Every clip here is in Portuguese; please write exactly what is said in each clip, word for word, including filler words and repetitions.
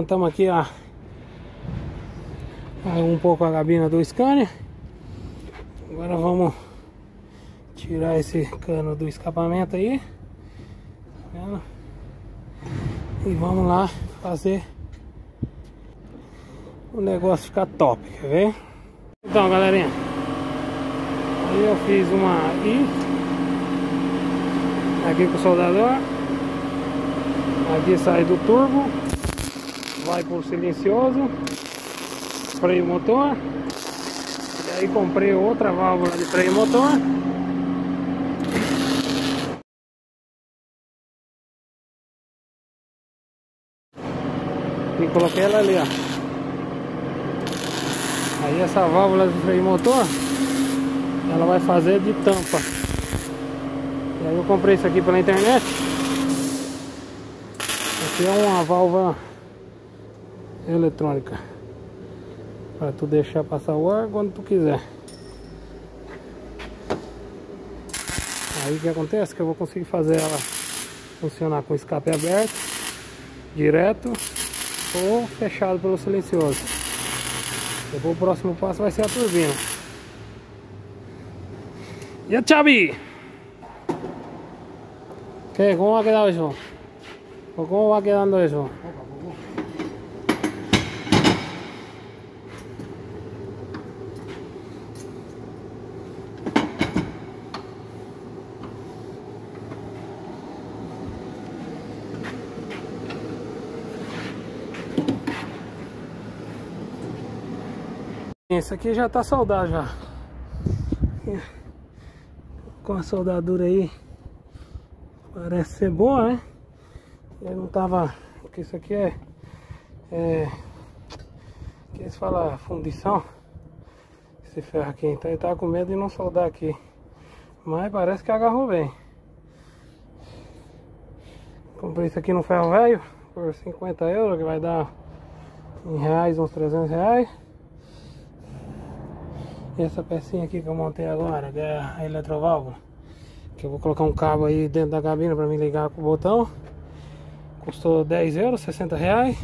Montamos aqui a, a um pouco a cabina do Scania. Agora vamos tirar esse cano do escapamento aí, tá vendo? E vamos lá fazer o negócio ficar top, quer ver? Então, galerinha, aí eu fiz uma I aqui com o soldador. Aqui sai do turbo, vai pro silencioso, freio motor. E aí comprei outra válvula de freio motor. E coloquei ela ali, ó. Aí essa válvula de freio motor, ela vai fazer de tampa. E aí eu comprei isso aqui pela internet. Aqui é uma válvula eletrônica para tu deixar passar o ar quando tu quiser. Aí o que acontece? Que eu vou conseguir fazer ela funcionar com escape aberto, direto ou fechado pelo silencioso. Depois o próximo passo vai ser a turbina. E a chave? ¿Qué? ¿Cómo va a quedar eso? ¿O cómo va quedando eso? Esse aqui já tá soldado já. Com a soldadura aí parece ser boa, né? Eu não tava... Porque isso aqui é... É... Que eles falam fundição. Esse ferro aqui. Então eu tava com medo de não soldar aqui. Mas parece que agarrou bem. Comprei isso aqui no ferro velho por cinquenta euros, que vai dar em reais uns trezentos reais. E essa pecinha aqui que eu montei agora, que é a eletroválvula, que eu vou colocar um cabo aí dentro da cabina para me ligar com o botão. Custou dez euros, sessenta reais.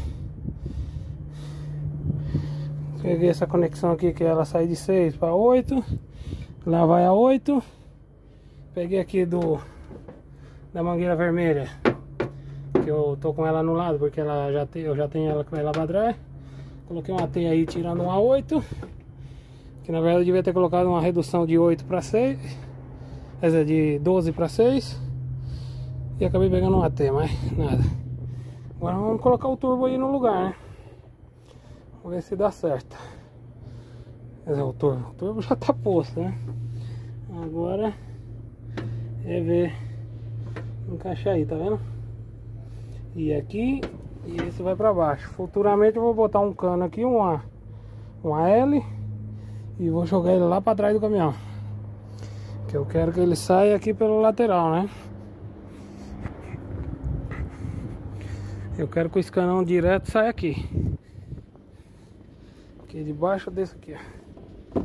Peguei essa conexão aqui que ela sai de seis para oito. Lá vai a oito. Peguei aqui do da mangueira vermelha, que eu tô com ela no lado porque ela já tem, eu já tenho ela com ela para trás. Coloquei uma T aí tirando uma oito. Que na verdade eu devia ter colocado uma redução de oito para seis, quer dizer, de doze para seis. E acabei pegando uma T, mas nada. Agora vamos colocar o turbo aí no lugar, né? Vamos ver se dá certo. Quer dizer, o turbo, o turbo já tá posto, né? Agora é ver, encaixar aí, tá vendo? E aqui, e esse vai para baixo. Futuramente eu vou botar um cano aqui, uma, uma L. E vou jogar ele lá para trás do caminhão, que eu quero que ele saia aqui pelo lateral, né? Eu quero que o escanão direto saia aqui, aqui debaixo desse aqui, ó.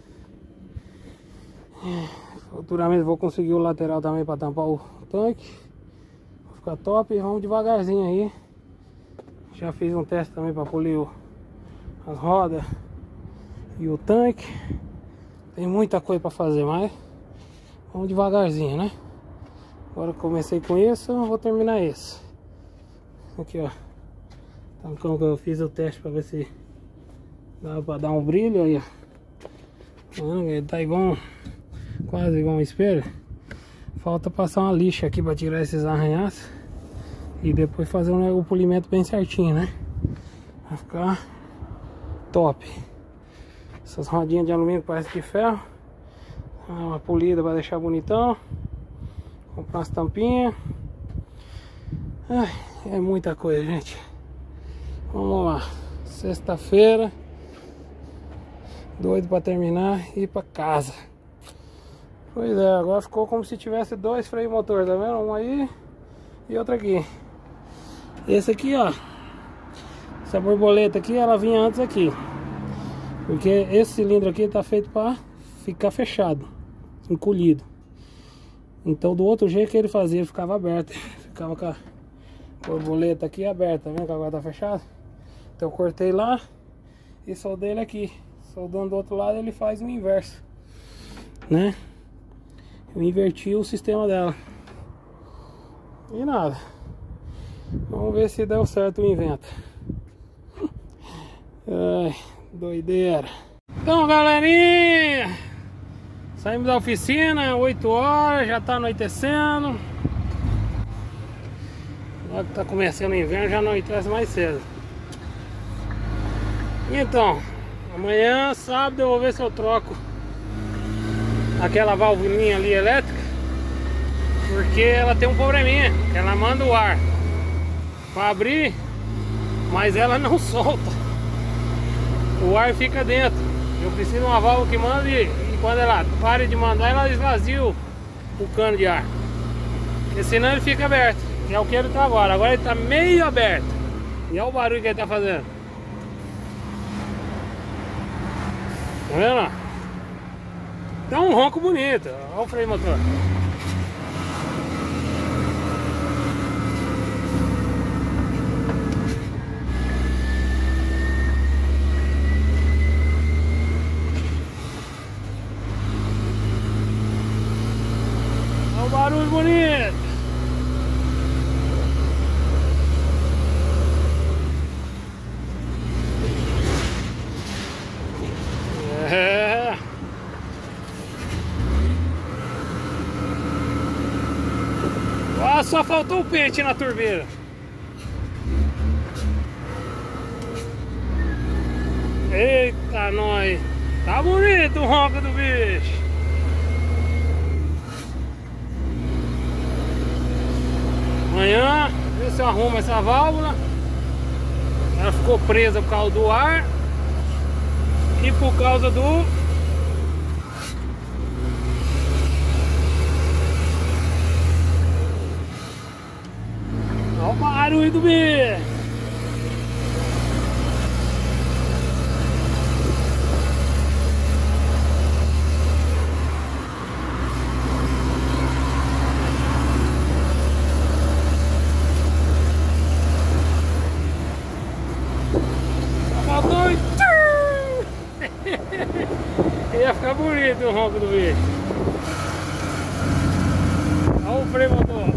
Futuramente vou conseguir o lateral também para tampar o tanque. Vai ficar top. E vamos devagarzinho aí. Já fiz um teste também para polir o, as rodas e o tanque. Tem muita coisa para fazer, mas vamos devagarzinho, né? Agora que comecei com isso, eu vou terminar esse. Aqui, ó. Tancão que eu fiz o teste para ver se dá para dar um brilho aí, ó. Ele tá igual, quase igual um espelho. Falta passar uma lixa aqui para tirar esses arranhaços e depois fazer um, o polimento bem certinho, né? Vai ficar top. Essas rodinhas de alumínio parece de ferro. Uma polida para deixar bonitão. Comprar umas tampinhas. Ai, é muita coisa, gente. Vamos lá. Sexta-feira. Doido para terminar e ir para casa. Pois é, agora ficou como se tivesse dois freios motor, tá vendo? Um aí e outro aqui. Esse aqui, ó. Essa borboleta aqui, ela vinha antes aqui. Porque esse cilindro aqui tá feito para ficar fechado, encolhido. Então do outro jeito que ele fazia, ele ficava aberto. Ficava com a borboleta aqui aberta, tá vendo que agora tá fechado? Então eu cortei lá e soldei ele aqui. Soldando do outro lado ele faz o inverso, né? Eu inverti o sistema dela. E nada. Vamos ver se deu certo o invento. Ai, doideira. Então, galerinha, saímos da oficina, oito horas, já tá anoitecendo. Agora que tá começando o inverno, já anoitece mais cedo. Então, amanhã, sábado, eu vou ver se eu troco aquela valvinha ali elétrica, porque ela tem um probleminha, ela manda o ar para abrir, mas ela não solta. O ar fica dentro. Eu preciso de uma válvula que manda e, e quando ela pare de mandar, ela esvazia o, o cano de ar, porque senão ele fica aberto, que é o que ele tá agora. Agora ele tá meio aberto. E olha o barulho que ele tá fazendo. Tá vendo? Dá um ronco bonito. Olha o freio motor. Olha o barulho bonito. É. Ah, só faltou o pente na turbeira. Eita, nós. Tá bonito o ronco do bicho. Amanhã, ver se eu arrumo essa válvula. Ela ficou presa por causa do ar e por causa do olha o barulho do bicho. Faltou. Ia ficar bonito o ronco do bicho. Olha o freio motor.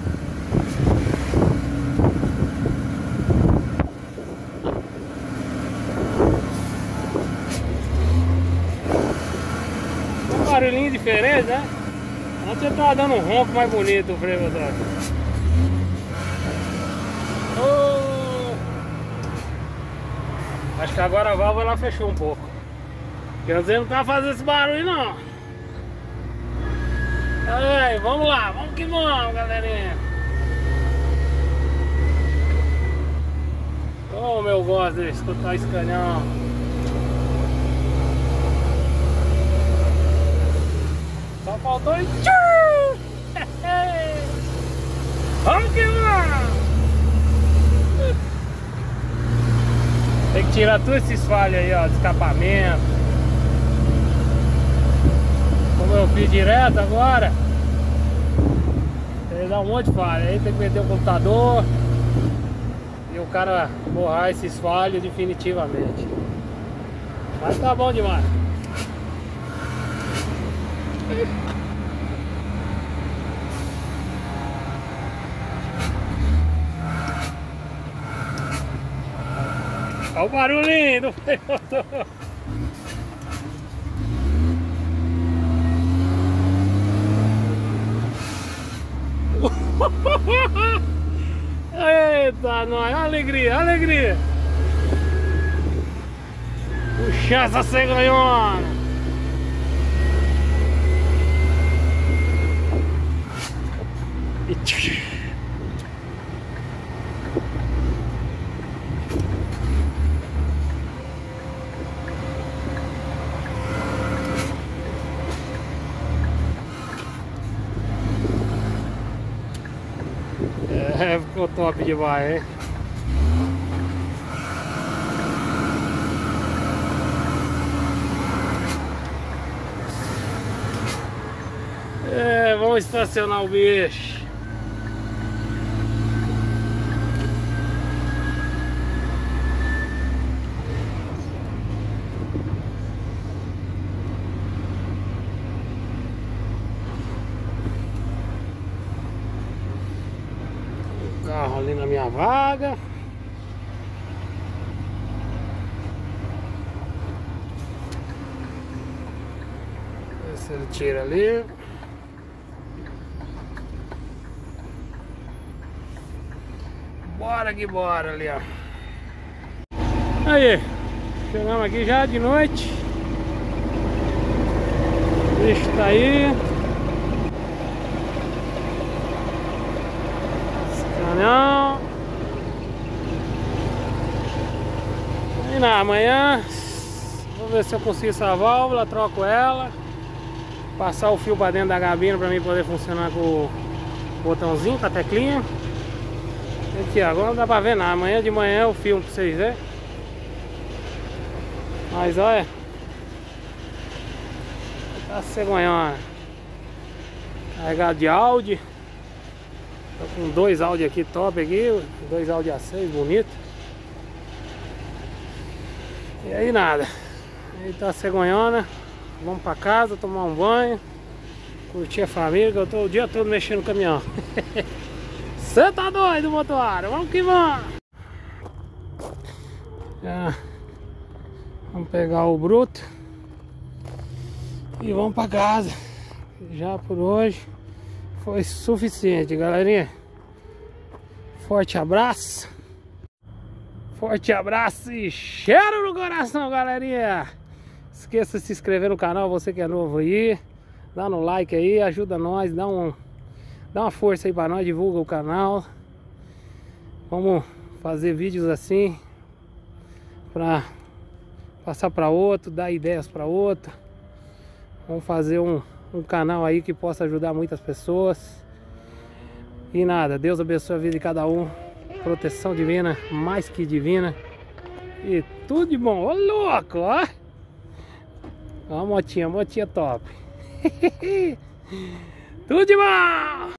Um barulhinho diferente, né? Antes ele tava dando um ronco mais bonito o freio motor. Oh! Acho que agora a válvula ela fechou um pouco. Porque antes ele não tava fazendo esse barulho não. Aí, vamos lá, vamos que vamos, galerinha. Como eu gosto de escutar esse canhão. Só faltou e tchau! Vamos que vamos! Tem que tirar todos esses falhos aí, ó, de escapamento. Como eu fiz direto agora, ele dá um monte de falha. Aí tem que meter o computador e o cara borrar esses falhos definitivamente. Mas tá bom demais. Olha o barulhinho do freio motor. Eita, nós, alegria, alegria. Puxa essa cegonhona. E tch. É, ficou top demais, hein? É, vamos estacionar o bicho. ali na minha vaga. Ver se ele tira ali. Bora que bora ali, ó. Aí, chegamos aqui já de noite. O bicho tá aí. Esse canhão. E na amanhã vou ver se eu consigo essa válvula, troco ela. Passar o fio pra dentro da gabina pra mim poder funcionar com o botãozinho, com a teclinha. Aqui, agora não dá pra ver nada. Amanhã de manhã eu filmo pra vocês verem. Mas olha, tá cegonhona. Carregado de áudio. Tô com dois áudios aqui top aqui. Dois áudios A seis, bonito. E aí nada. Aí tá cegonhona. Vamos pra casa, tomar um banho. Curtir a família, que eu tô o dia todo mexendo no caminhão. Você tá doido, motoário? Vamos que vamos! Já. Vamos pegar o bruto e vamos pra casa. Já por hoje foi suficiente, galerinha. Forte abraço. Forte abraço e cheiro no coração, galerinha. Esqueça de se inscrever no canal, você que é novo aí. Dá no like aí, ajuda nós, dá um... Dá uma força aí pra nós, divulga o canal. Vamos fazer vídeos assim pra passar pra outro, dar ideias pra outro. Vamos fazer um, um canal aí que possa ajudar muitas pessoas. E nada, Deus abençoe a vida de cada um. Proteção divina, mais que divina. E tudo de bom. Ô louco, ó. Ó a motinha, a motinha top. Tudo de bom!